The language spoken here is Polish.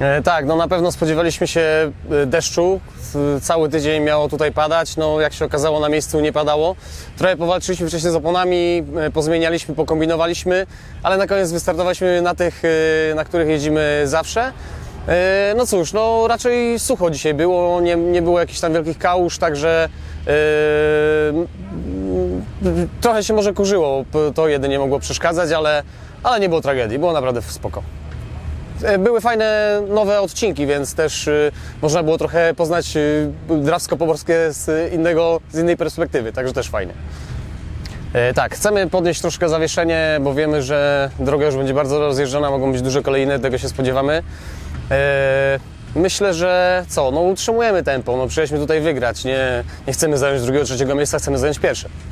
Tak, no na pewno spodziewaliśmy się deszczu. Cały tydzień miało tutaj padać, no jak się okazało na miejscu nie padało. Trochę powalczyliśmy wcześniej z oponami, pozmienialiśmy, pokombinowaliśmy, ale na koniec wystartowaliśmy na tych, na których jeździmy zawsze. No cóż, no raczej sucho dzisiaj było, nie było jakichś tam wielkich kałuż, także trochę się może kurzyło, to jedynie mogło przeszkadzać, ale nie było tragedii, było naprawdę spoko. Były fajne nowe odcinki, więc też można było trochę poznać drawsko pomorskie z innej perspektywy, także też fajnie. Tak, chcemy podnieść troszkę zawieszenie, bo wiemy, że droga już będzie bardzo rozjeżdżona, mogą być duże kolejne, tego się spodziewamy. Myślę, że no utrzymujemy tempo, no przyjechaliśmy tutaj wygrać, nie chcemy zająć drugiego, trzeciego miejsca, chcemy zająć pierwsze.